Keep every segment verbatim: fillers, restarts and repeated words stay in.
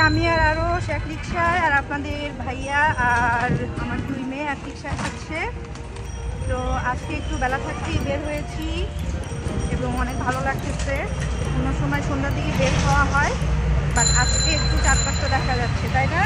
আমি আর আরো এক রিক্সায় আর আপনাদের ভাইয়া আর আমার দুই মেয়ে এক রিক্সায় থাকছে। তো আজকে একটু বেলা থাকতেই বের হয়েছি এবং অনেক ভালো লাগতেছে। কোনো সময় সন্ধ্যার দিকে বের হওয়া হয়, বাট আজকে একটু চারপাশটা দেখা যাচ্ছে, তাই না?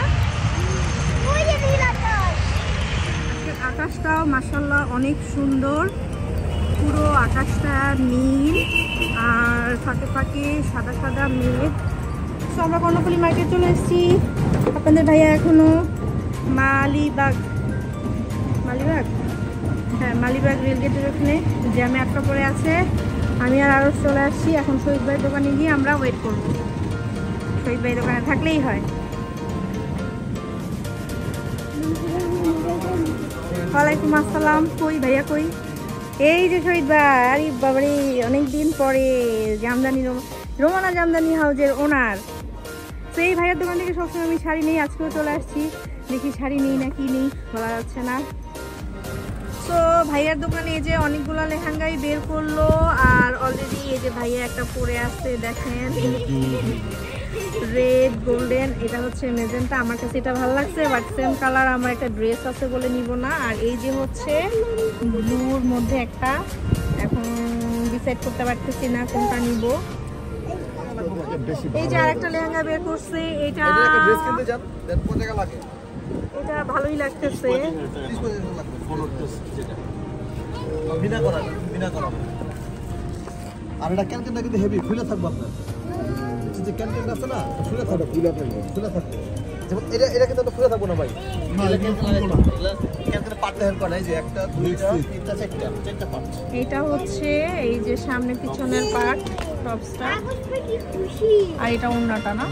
আকাশটাও মাশাআল্লাহ অনেক সুন্দর, পুরো আকাশটা নীল আর ফাঁকে ফাঁকে সাদা সাদা মেঘ। তো আমরা কর্ণফুলী মার্কেট চলে এসেছি। আপনাদের ভাইয়া এখনো মালিবাগ মালিবাগ হ্যাঁ মালিবাগ রেলগেটের ওখানে জ্যামে আটকা পড়ে আছে। আমি আর আরো চলে আসছি। এখন শহীদ ভাইয়ের দোকানে গিয়ে আমরা ওয়েট করব। শহীদ ভাই দোকানে থাকলেই হয়। ওয়ালাইকুম আসসালাম। কই ভাইয়া কই? এই যে শহীদ ভাই। আরে বাবারে, অনেকদিন পরে। জামদানি রোমানা জামদানি হাউজের ওনার। তো এই ভাইয়ের দোকান থেকে সবসময় আমি শাড়ি নেই, আজকেও চলে আসছি। দেখি শাড়ি নেই না কি নেই, বলা যাচ্ছে না। তো ভাইয়ার দোকানে এই যে অনেকগুলো লেহেঙ্গাই বের করলো, আর অলরেডি এই যে ভাইয়া একটা পরে আসছে, দেখেন রেড গোল্ডেন, এটা হচ্ছে মেজেন্টা। আমার কাছে এটা ভালো লাগছে, বাট সেম কালার আমার একটা ড্রেস আছে বলে নিব না। আর এই যে হচ্ছে ব্লুর মধ্যে একটা, এখন ডিসাইড করতে পারতেছি না কোনটা নিব। এই যে আরেকটা লেহেঙ্গা বের করছে, এটা এটা ভালোই লাগতেছে। আর এটা ক্যানকেনটা কিন্তু হেভি, ফুলে থাকবে আপনার। যে ক্যানকেন আছে না, ফুলে থাকবে, ফুলে থাকবে, ফুলে থাকবে। যেমন এটা এটা কিন্তু ফুলে থাকবে না ভাই। এটা ক্যানকেন লাগাই না। ক্যানকেন পার্ট হেল্প করে, এই যে একটা, দুইটা, তিনটা, চারটা, চারটা পার্ট। এটা হচ্ছে এই যে সামনে পিছনের পার্ট, টপসটা, আর এটা ওন্নাটা না।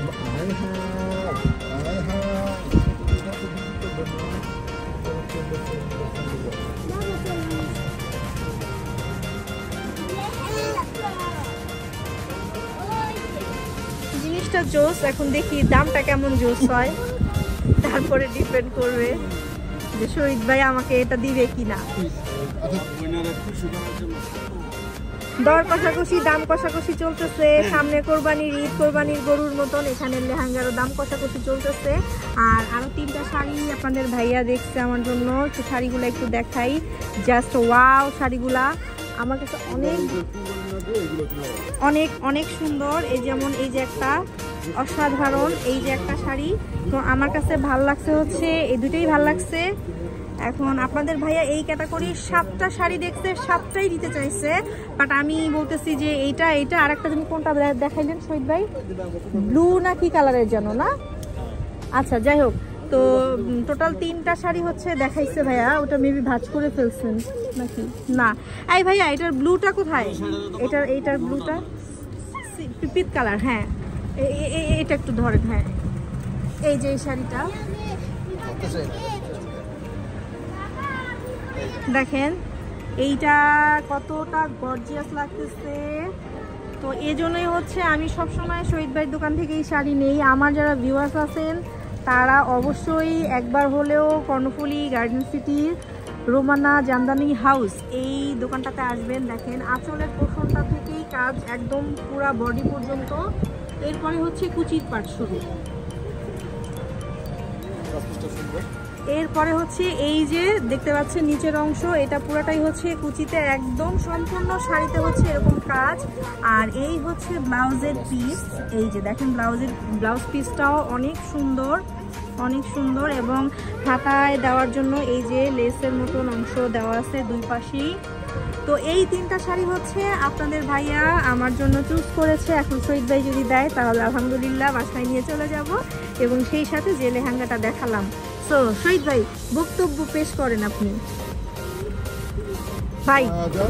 জিনিসটা জোস। এখন দেখি দামটা কেমন জোস হয়, তারপরে ডিপেন্ড করবে যে শহীদ ভাই আমাকে এটা দিবে কিনা। দর কষাকষি, দাম কষাকষি চলতেছে। সামনে কোরবানির ঈদ, কোরবানির গরুর মতন এখানে লেহেঙ্গারও দাম কষাকষি চলতেছে। আর আরো তিনটা শাড়ি আপনাদের ভাইয়া দেখছে আমার জন্য, একটু শাড়িগুলো একটু দেখাই। জাস্ট ওয়াও, শাড়িগুলা আমার কাছে অনেক অনেক অনেক সুন্দর। এই যেমন এই যে একটা অসাধারণ, এই যে একটা শাড়ি, তো আমার কাছে ভাল লাগছে হচ্ছে এই দুটোই ভাল লাগছে। এখন আপনাদের ভাইয়া এই ক্যাটাগরির সাতটা শাড়ি দেখছে, সাতটাই দিতে চাইছে, বাট আমি বলতেছি যে এইটা এইটা আর একটা তুমি কোনটা দেখাইলেন শহীদ ভাই? ব্লু না কি কালারের যেন না? আচ্ছা যাই হোক, তো টোটাল তিনটা শাড়ি হচ্ছে দেখাইছে ভাইয়া। ওটা মেবি ভাঁজ করে ফেলছেন নাকি না? এই ভাইয়া এটার ব্লুটা কোথায়? এটার এইটার ব্লুটা পিপিত কালার। হ্যাঁ এটা একটু ধরেন। হ্যাঁ এই যে এই শাড়িটা দেখেন, এইটা কতটা গর্জিয়াস লাগতেছে। তো এই জন্যই হচ্ছে আমি সবসময় শহীদ ভাইয়ের দোকান থেকে এই শাড়ি নেই। আমার যারা ভিউয়ার্স আছেন তারা অবশ্যই একবার হলেও কর্ণফুলী গার্ডেন সিটির রোমানা জামদানি হাউস এই দোকানটাতে আসবেন। দেখেন আঁচলের পোর্শনটা থেকেই কাজ একদম পুরা বডি পর্যন্ত, এরপরে হচ্ছে কুচির পাট শুরু। এরপরে হচ্ছে এই যে দেখতে পাচ্ছেন নিচের অংশ, এটা পুরাটাই হচ্ছে কুচিতে, একদম সম্পূর্ণ শাড়িতে হচ্ছে এরকম কাজ। আর এই হচ্ছে ব্লাউজের পিস, এই যে দেখেন ব্লাউজের ব্লাউজ পিসটাও অনেক সুন্দর, অনেক সুন্দর। এবং হাতায় দেওয়ার জন্য এই যে লেসের মতন অংশ দেওয়া আছে দুই পাশেই। তো এই তিনটা শাড়ি হচ্ছে আপনাদের ভাইয়া আমার জন্য চুজ করেছে। এখন শহীদ ভাই যদি দেয় তাহলে আলহামদুলিল্লাহ বাসায় নিয়ে চলে যাব, এবং সেই সাথে যে লেহেঙ্গাটা দেখালাম। তো শহীদ ভাই বক্তব্য পেশ করেন আপনি ভাই।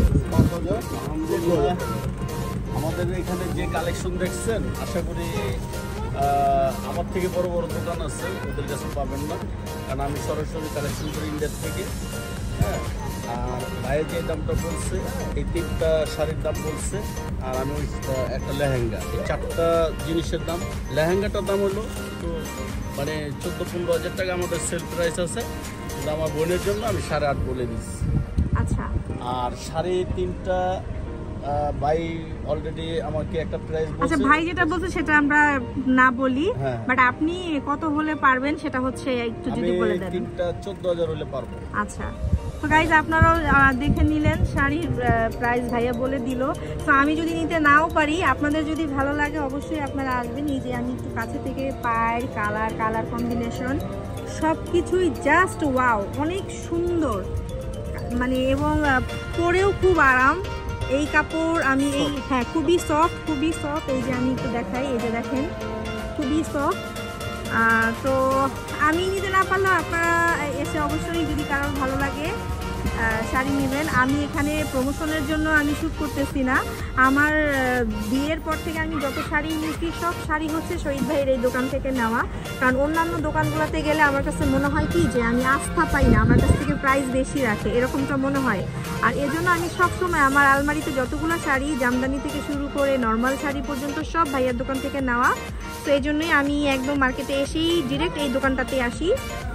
আমাদের এখানে যে কালেকশন দেখছেন, আশা করি আমার থেকে বড় বড় দোকান আছে, ওদের কাছে পাবেন না, কারণ আমি সরাসরি কালেকশন করি ইন্ডিয়া থেকে। হ্যাঁ, আর ভাইয়ের যে দামটা বলছে, এই তিনটা শাড়ির দাম বলছে, আর আমি একটা লেহেঙ্গা, এই চারটা জিনিসের দাম। লেহেঙ্গাটার দাম হলো তো মানে চোদ্দো পনেরো হাজার টাকা আমাদের সেল প্রাইস আছে, কিন্তু আমার বোনের জন্য আমি সাড়ে আট বলে দিচ্ছি। আচ্ছা। আর শাড়ি তিনটা ভাই অলরেডি আমাকে একটা প্রাইস বলছে। আচ্ছা ভাই যেটা বলছে সেটা আমরা না বলি, বাট আপনি কত হলে পারবেন সেটা হচ্ছে একটু যদি বলে দেন। তিনটা চোদ্দ হাজার হলে পারবো। আচ্ছা তো গাইজ আপনারাও দেখে নিলেন শাড়ির প্রাইস ভাইয়া বলে দিল। তো আমি যদি নিতে নাও পারি, আপনাদের যদি ভালো লাগে অবশ্যই আপনারা আসবেন। এই যে আমি একটু কাছে থেকে পায়ের কালার কালার কম্বিনেশন সব কিছুই জাস্ট ওয়াও, অনেক সুন্দর মানে, এবং পরেও খুব আরাম এই কাপড়। আমি এই হ্যাঁ খুবই সফট, খুবই সফট। এই যে আমি একটু দেখাই, এই যে দেখেন খুবই সফট। তো আমি নিতে না পারলেও আপনারা এসে অবশ্যই যদি কারোর ভালো লাগে শাড়ি নেবেন। আমি এখানে প্রমোশনের জন্য আমি শ্যুট করতেছি না, আমার বিয়ের পর থেকে আমি যত শাড়ি নিয়েছি সব শাড়ি হচ্ছে শহীদ ভাইয়ের এই দোকান থেকে নেওয়া। কারণ অন্যান্য দোকানগুলোতে গেলে আমার কাছে মনে হয় কি যে আমি আস্থা পাই না, আমার কাছ থেকে প্রাইস বেশি রাখে এরকমটা মনে হয়। আর এজন্য আমি সবসময় আমার আলমারিতে যতগুলো শাড়ি জামদানি থেকে শুরু করে নর্মাল শাড়ি পর্যন্ত সব ভাইয়ার দোকান থেকে নেওয়া। তো এই জন্যই আমি একদম মার্কেটে এসেই ডিরেক্ট এই দোকানটাতে আসি।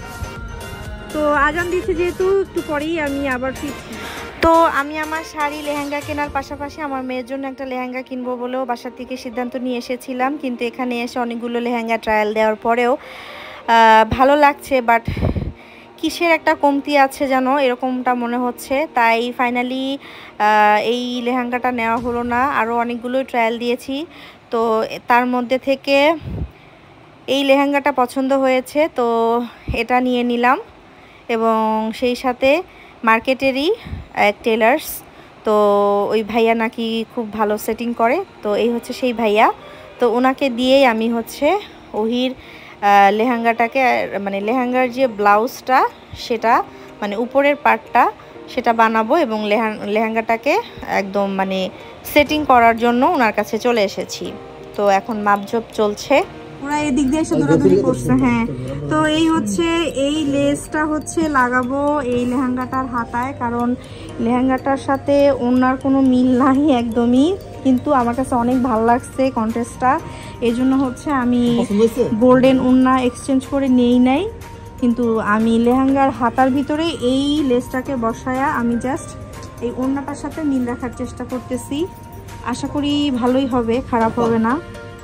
তো আজান দিচ্ছে যেহেতু একটু পরেই আমি আবার ফিরছি। তো আমি আমার শাড়ি লেহেঙ্গা কেনার পাশাপাশি আমার মেয়ের জন্য একটা লেহেঙ্গা কিনবো বলেও বাসার থেকে সিদ্ধান্ত নিয়ে এসেছিলাম, কিন্তু এখানে এসে অনেকগুলো লেহেঙ্গা ট্রায়াল দেওয়ার পরেও ভালো লাগছে, বাট কিসের একটা কমতি আছে যেন এরকমটা মনে হচ্ছে। তাই ফাইনালি এই লেহেঙ্গাটা নেওয়া হলো না। আরও অনেকগুলো ট্রায়াল দিয়েছি, তো তার মধ্যে থেকে এই লেহেঙ্গাটা পছন্দ হয়েছে, তো এটা নিয়ে নিলাম। এবং সেই সাথে মার্কেটেরই এক টেলার্স, তো ওই ভাইয়া নাকি খুব ভালো সেটিং করে, তো এই হচ্ছে সেই ভাইয়া। তো ওনাকে দিয়েই আমি হচ্ছে ওহির লেহেঙ্গাটাকে মানে লেহেঙ্গার যে ব্লাউজটা সেটা মানে উপরের পার্টটা সেটা বানাবো এবং লেহেঙ্গাটাকে একদম মানে সেটিং করার জন্য ওনার কাছে চলে এসেছি। তো এখন মাপঝোপ চলছে, ওরা এদিক দিয়ে এসে দৌড়াদৌড়ি করছে। হ্যাঁ তো এই হচ্ছে এই লেসটা হচ্ছে লাগাবো এই লেহেঙ্গাটার হাতায়, কারণ লেহেঙ্গাটার সাথে ওনার কোনো মিল নাই একদমই, কিন্তু আমার কাছে অনেক ভালো লাগছে কন্ট্রাস্টটা। এই জন্য হচ্ছে আমি গোল্ডেন ওড়না এক্সচেঞ্জ করে নেই নাই, কিন্তু আমি লেহেঙ্গার হাতার ভিতরে এই লেসটাকে বসায়া আমি জাস্ট এই ওড়নাটার সাথে মিল রাখার চেষ্টা করতেছি। আশা করি ভালোই হবে, খারাপ হবে না।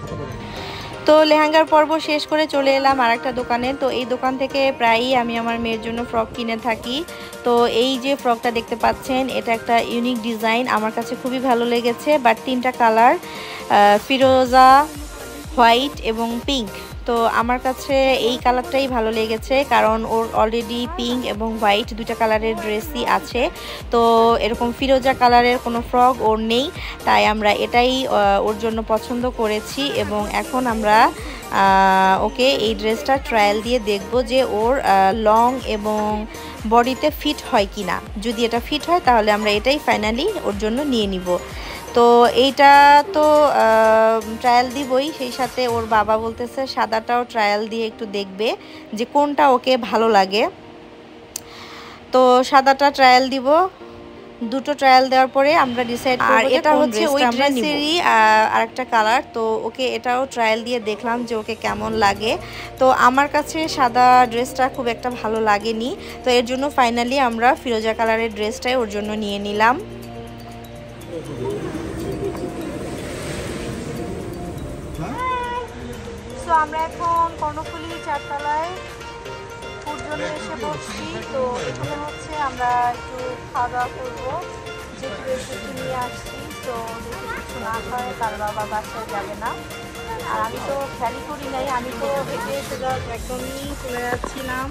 তো লেহেঙ্গার পর্ব শেষ করে চলে এলাম আর একটা দোকানে। তো এই দোকান থেকে প্রায়ই আমি আমার মেয়ের জন্য ফ্রক কিনে থাকি। তো এই যে ফ্রকটা দেখতে পাচ্ছেন এটা একটা ইউনিক ডিজাইন, আমার কাছে খুবই ভালো লেগেছে। বাট তিনটা কালার, ফিরোজা, হোয়াইট এবং পিঙ্ক। তো আমার কাছে এই কালারটাই ভালো লেগেছে, কারণ ওর অলরেডি পিঙ্ক এবং হোয়াইট দুইটা কালারের ড্রেসই আছে। তো এরকম ফিরোজা কালারের কোনো ফ্রক ওর নেই, তাই আমরা এটাই ওর জন্য পছন্দ করেছি। এবং এখন আমরা ওকে এই ড্রেসটা ট্রায়াল দিয়ে দেখব যে ওর লং এবং বডিতে ফিট হয় কি না। যদি এটা ফিট হয় তাহলে আমরা এটাই ফাইনালি ওর জন্য নিয়ে নিব। তো এইটা তো ট্রায়াল দিবই, সেই সাথে ওর বাবা বলতেছে সাদাটাও ট্রায়াল দিয়ে একটু দেখবে যে কোনটা ওকে ভালো লাগে। তো সাদাটা ট্রায়াল দিব, দুটো ট্রায়াল দেওয়ার পরে আমরা ডিসাইড করব। আর এটা হচ্ছে ওই ড্রেসেরই আরেকটা কালার, তো ওকে এটাও ট্রায়াল দিয়ে দেখলাম যে ওকে কেমন লাগে। তো আমার কাছে সাদা ড্রেসটা খুব একটা ভালো লাগেনি, তো এর জন্য ফাইনালি আমরা ফিরোজা কালারের ড্রেসটাই ওর জন্য নিয়ে নিলাম। তো আমরা এখন কর্ণফুলী চারতলায় ফুড জোনে এসে বসছি। তো এখানে হচ্ছে আমরা একটু খাওয়া দাওয়া করবো, যেহেতু রেসিপি নিয়ে আসছি। তো যদি কিছু না হয় তার বাবা বাসায় যাবে না। আর আমি তো খেয়ালই করি নাই, আমি তো হেঁটে সোজা একদমই চলে যাচ্ছিলাম।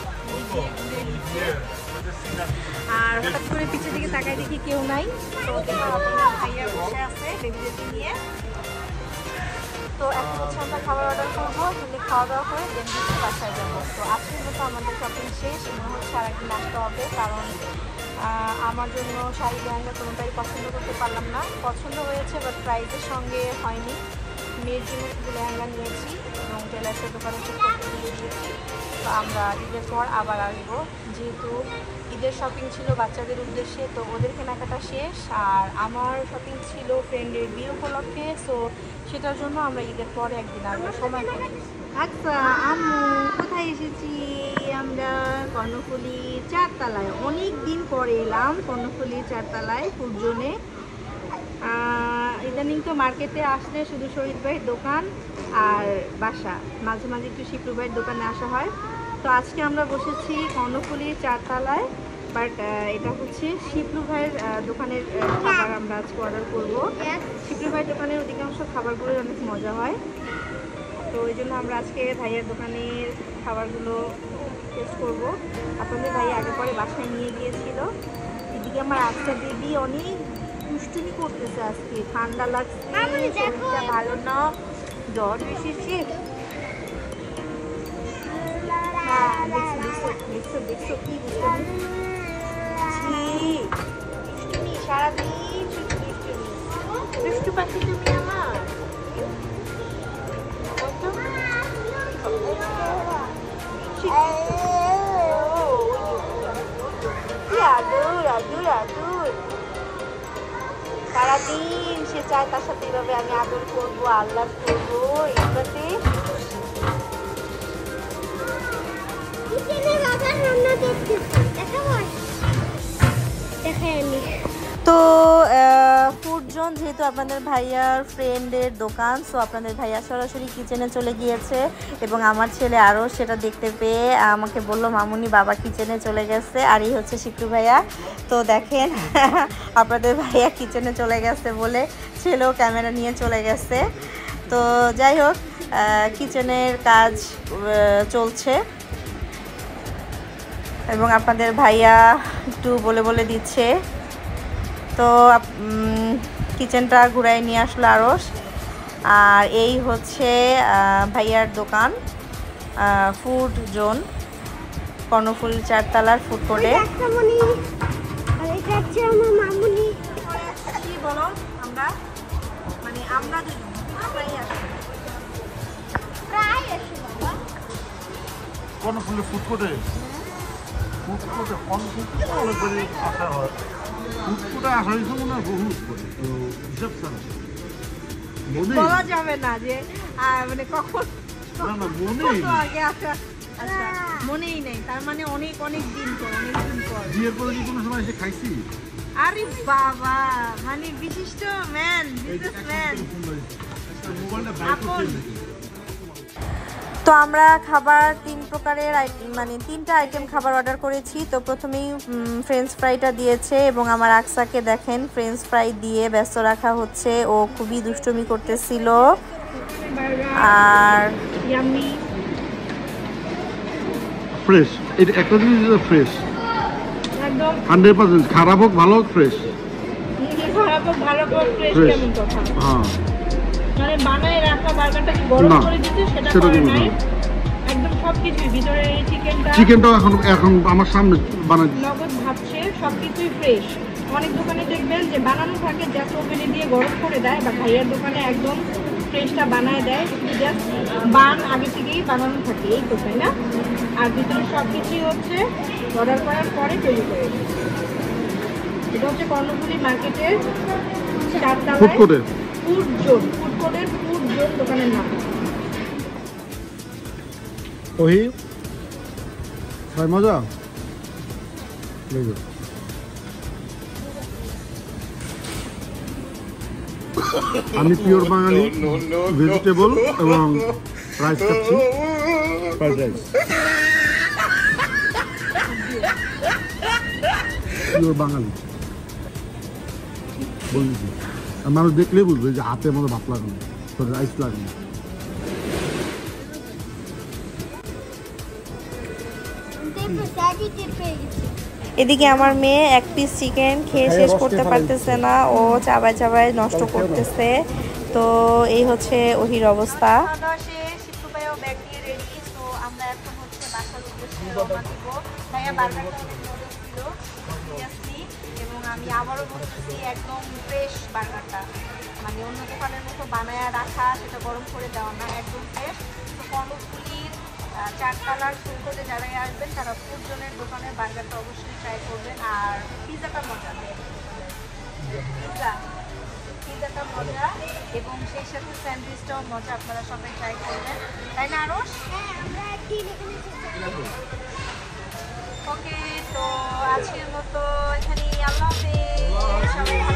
আর হঠাৎ করে পিছের দিকে তাকায় দেখি কেউ নাই, তো ভাইয়া বসে আছে বেবিদেরকে নিয়ে। তো এখন হচ্ছে আমরা খাবার অর্ডার করবো, তাহলে খাওয়া দাওয়া করে দেন হচ্ছে বাসায় যাবো। তো আজকের মতো আমাদের শপিং শেষ, মনে হচ্ছে আর একদিন আসতে হবে, কারণ আমার জন্য শাড়ি লেহেঙ্গা কোনোটাই পছন্দ করতে পারলাম না। পছন্দ হয়েছে বাট প্রাইসের সঙ্গে হয়নি। মেয়ের জন্য শুধু লেহেঙ্গা নিয়েছি এবং টেলার্সের দোকানে ঠিক করতে দিয়ে দিয়েছি। তো আমরা ঈদের পর আবার আসবো, যেহেতু ঈদের শপিং ছিল বাচ্চাদের উদ্দেশ্যে, তো ওদের কেনাকাটা শেষ। আর আমার শপিং ছিল ফ্রেন্ডের বিয়ে উপলক্ষে, সো সেটার জন্য আমরা ঈদের পরে একদিন আসবো সময় করি। আচ্ছা আম্মু কোথায় এসেছি? আমরা কর্ণফুলী চারতলায়, অনেক দিন পরে এলাম কর্ণফুলী চারতলায় ফুড জোনে। ইদানিং তো মার্কেটে আসলে শুধু শহীদ ভাইয়ের দোকান আর বাসা, মাঝে মাঝে একটু শিপ্লু ভাইয়ের দোকানে আসা হয়। তো আজকে আমরা বসেছি কর্ণফুলীর চারতলায়, বাট এটা হচ্ছে শিপ্লু ভাইয়ের দোকানের খাবার আমরা আজকে অর্ডার করবো। শিপ্লু ভাইয়ের দোকানের অধিকাংশ খাবারগুলো অনেক মজা হয়, তো ওই জন্য আমরা আজকে ভাইয়ের দোকানের খাবারগুলো টেস্ট করবো। আপনাদের ভাই আগে পরে বাসায় নিয়ে গিয়েছিল। এদিকে আমার আজকে বেবি অনেক দুষ্টুমি করতেছে, আজকে ঠান্ডা লাগছে, শরীরটা ভালো না, জ্বর এসেছে। দেখছো দেখছো দেখছো দেখছো কি দুষ্টুমি, সারাদিন শুধু দুষ্টুমি। দুষ্টু পাখি তুমি আমার। আদুর আদুর আদুর সারাদিন সে চায় তার সাথে এইভাবে আমি আদর করবো, আল্লাহ করবো। এইভাবে তো ফুড জোন যেহেতু আপনাদের ভাইয়ার ফ্রেন্ডের দোকান, সো আপনাদের ভাইয়া সরাসরি কিচেনে চলে গিয়েছে এবং আমার ছেলে আরও সেটা দেখতে পেয়ে আমাকে বললো মামুনি বাবা কিচেনে চলে গেছে। আর এই হচ্ছে শিপ্লু ভাইয়া। তো দেখেন আপনাদের ভাইয়া কিচেনে চলে গেছে বলে ছেলেও ক্যামেরা নিয়ে চলে গেছে। তো যাই হোক, কিচেনের কাজ চলছে এবং আপনাদের ভাইয়া একটু বলে বলে দিচ্ছে। তো কিচেনটা ঘুরাই নিয়ে আসলো আরস। আর এই হচ্ছে ভাইয়ার দোকান, ফুড জোন, কর্ণফুল চারতলার ফুড কোর্টে। কি বলো আমরা, মানে আমরা কর্ণফুলের ফুড কোর্টে ফুড কোর্টে কর্ণফুল অনেকবারই আসা হয়। ফুড কোর্টে আসা হয়েছে মনে হয় বহু রিসেপশন বলা যাবে না যে মানে কখন না না মনেই আগে আসা। আচ্ছা মনেই নেই, তার মানে অনেক অনেক দিন পর, অনেক দিন পর। বিয়ের পরে কি কোনো সময় এসে খাইছি? আরে বাবা, মানে বিশিষ্ট ম্যান, বিজনেসম্যান। তো আমরা খাবার তিন প্রকারের মানে তিনটা আইটেম খাবার অর্ডার করেছি। তো প্রথমেই ফ্রেঞ্চ ফ্রাইটা দিয়েছে এবং আমার আকসাকে দেখেন ফ্রেঞ্চ ফ্রাই দিয়ে ব্যস্ত রাখা হচ্ছে, ও খুবই দুষ্টুমি করতেছিল। আর ফ্রেশ, এটা একটা জিনিস ফ্রেশ একদম হান্ড্রেড পার্সেন্ট, খারাপ হোক ভালো হোক ফ্রেশ, খারাপ হোক ভালো হোক ফ্রেশ। কেমন কথা, হ্যাঁ মানে বানায় রাখা বার্গারটাকে গরম করে দিতে সেটা করে নাই, একদম সবকিছুই ভিতরে এই চিকেনটা চিকেনটাও এখন এখন আমার সামনে বানাই নগদ ভাবছে, সবকিছুই ফ্রেশ। অনেক দোকানে দেখবেন যে বানানো থাকে জাস্ট ওভেনে দিয়ে গরম করে দেয়, বা ভাইয়ের দোকানে একদম ফ্রেশটা বানায় দেয়, জাস্ট বান আগে থেকেই বানানো থাকে, এই তো তাই না? আর ভিতরে সবকিছুই হচ্ছে অর্ডার করার পরে তৈরি করে। এটা হচ্ছে কর্ণফুলী মার্কেটের চারতলায় ফুড কোর্টের ফুড জোন, ফুড কোর্টের ফুড জোন দোকানের নাম। ওহি ভাই মজা আমি পিওর বাঙালি, ভেজিটেবল এবং রাইস খাচ্ছি, ফ্রাইড রাইস পিওর বাঙালি বলছি। মানুষ দেখলেই বুঝবে যে হাতের মতো ভাত লাগানো, রাইস লাগানো। এদিকে আমার মেয়ে এক পিস চিকেন খেয়ে শেষ করতে পারতেছে না, ও চাবায় চাবায় নষ্ট করতেছে। তো এই হচ্ছে ওহির অবস্থা। এবং আমি আবারও বলতেছি একদম ফ্রেশ বার্গারটা, মানে অন্য দোকানের মতো বানায় রাখা, সেটা গরম করে দেওয়া না, একদম ফ্রেশ। তো কর্ণফুলীর চারতলার ফুড কোর্টে যারা আসবেন তারা ফুড জোনের দোকানের বার্গারটা অবশ্যই ট্রাই করবেন। আর পিৎজাটা মজা, পিৎজা পিৎজাটা মজা এবং সেই সাথে স্যান্ডউইচটাও মজা, আপনারা সবাই ট্রাই করবেন, তাই না আরশ? ওকে, তো আজকের মতো এখানেই, আল্লাহ হাফেজ, সবাই।